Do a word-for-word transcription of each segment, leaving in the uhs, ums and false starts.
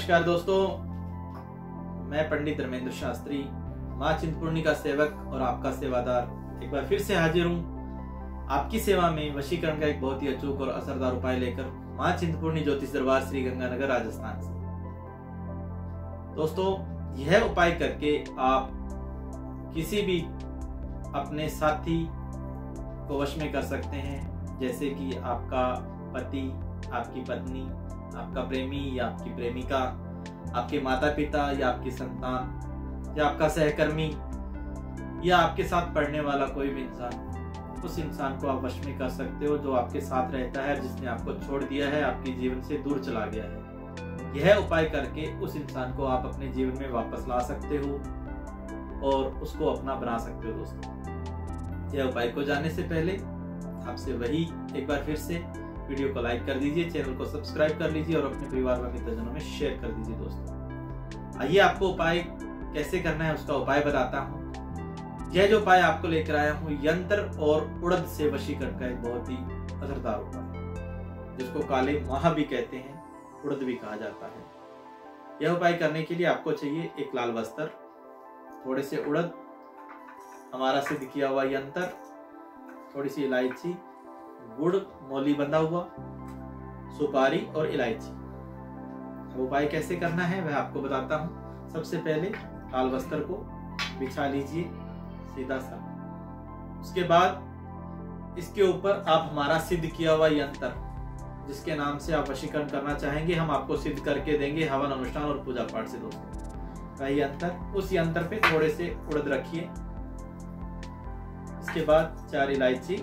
नमस्कार दोस्तों, मैं पंडित धर्मेंद्र शास्त्री, माँ चिंतपूर्णी का सेवक और आपका सेवादार एक बार फिर से हाजिर हूँ आपकी सेवा में वशीकरण का एक बहुत ही अचूक और असरदार उपाय लेकर माँ चिंतपूर्णी ज्योतिष दरबार श्री गंगानगर राजस्थान से। दोस्तों, यह उपाय करके आप किसी भी अपने साथी को वश में कर सकते हैं, जैसे कि आपका पति, आपकी पत्नी, आपका प्रेमी या आपकी प्रेमिका, आपके माता पिता या आपकी संतान या आपका सहकर्मी या आपके साथ पढ़ने वाला कोई भी इंसान। उस इंसान को आप वश में कर सकते हो जो आपके साथ रहता है, जिसने आपको छोड़ दिया है, आपके जीवन से दूर चला गया है। यह उपाय करके उस इंसान को आप अपने जीवन में वापस ला सकते हो और उसको अपना बना सकते हो। दोस्तों, यह उपाय को जानने से पहले आपसे वही एक बार फिर से वीडियो को लाइक कर दीजिए, चैनल को सब्सक्राइब कर लीजिए और अपने परिवार व मित्रजनों में शेयर कर दीजिए। दोस्तों, आइए आपको उपाय कैसे करना है उसका उपाय बताता हूँ। यह जो उपाय आपको लेकर आया हूँ, यंत्र और उड़द से वशीकरण का एक बहुत ही असरदार उपाय, जिसको काले माह भी कहते हैं, उड़द भी कहा जाता है। यह उपाय करने के लिए आपको चाहिए एक लाल वस्त्र, थोड़े से उड़द, हमारा सिद्ध किया हुआ यंत्र, थोड़ी सी इलायची, गुड़ मोली बंधा हुआ, सुपारी और इलायची। उपाय कैसे करना है वह आपको बताता हूँ। सबसे पहले लाल वस्त्र को बिछा लीजिए सीधा सा। उसके बाद इसके ऊपर आप हमारा सिद्ध किया हुआ यंत्र, जिसके नाम से आप वशीकरण करना चाहेंगे, हम आपको सिद्ध करके देंगे हवन अनुष्ठान और पूजा पाठ से। दोस्तों, वह यंत्र, उस यंत्र पे थोड़े से उड़द रखिए। इसके बाद चार इलायची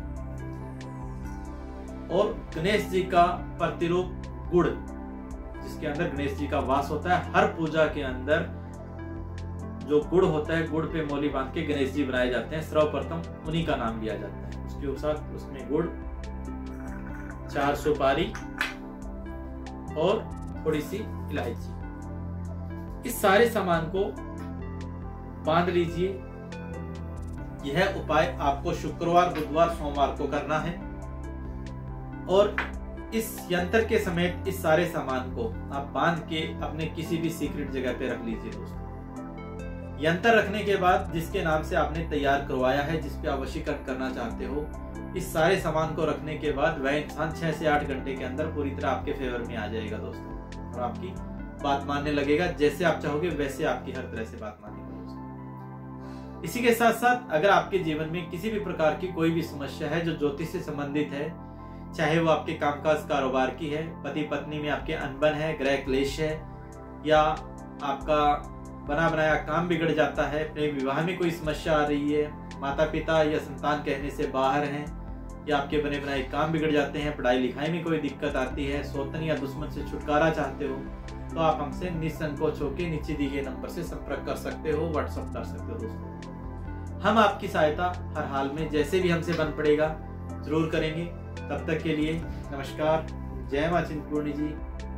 और गणेश जी का प्रतिरूप गुड़, जिसके अंदर गणेश जी का वास होता है। हर पूजा के अंदर जो गुड़ होता है, गुड़ पे मोली बांध के गणेश जी बनाए जाते हैं। सर्वप्रथम उन्हीं का नाम लिया जाता है। उसके साथ उसमें गुड़, चार सुपारी और थोड़ी सी इलायची, इस सारे सामान को बांध लीजिए। यह उपाय आपको शुक्रवार, बुधवार, सोमवार को करना है और इस यंत्र के समेत इस सारे सामान को आप बांध के अपने किसी भी सीक्रेट जगह पे रख लीजिए। दोस्तों, यंत्र रखने के बाद जिसके नाम से आपने तैयार करवाया है, जिस पे आप वशीकरण करना चाहते हो, इस सारे सामान को रखने के बाद वह इंसान छह से आठ घंटे के अंदर पूरी तरह आपके फेवर में आ जाएगा दोस्तों, और आपकी बात मानने लगेगा। जैसे आप चाहोगे वैसे आपकी हर तरह से बात मानेगा। दोस्तों, इसी के साथ साथ अगर आपके जीवन में किसी भी प्रकार की कोई भी समस्या है जो ज्योतिष से संबंधित है, चाहे वो आपके कामकाज कारोबार की है, पति पत्नी में आपके अनबन है, गृह क्लेश है, या आपका बना बनाया काम बिगड़ जाता है, प्रेम विवाह में कोई समस्या आ रही है, माता पिता या संतान कहने से बाहर हैं, या आपके बने बनाए काम बिगड़ जाते हैं, पढ़ाई लिखाई में कोई दिक्कत आती है, सौतन या दुश्मन से छुटकारा चाहते हो, तो आप हमसे निसंकोच होकर नीचे दिए गए नंबर से संपर्क कर सकते हो, व्हाट्सएप कर सकते हो। दोस्तों, हम आपकी सहायता हर हाल में जैसे भी हमसे बन पड़ेगा जरूर करेंगे। तब तक के लिए नमस्कार। जय मां चिंतपूर्णी जी।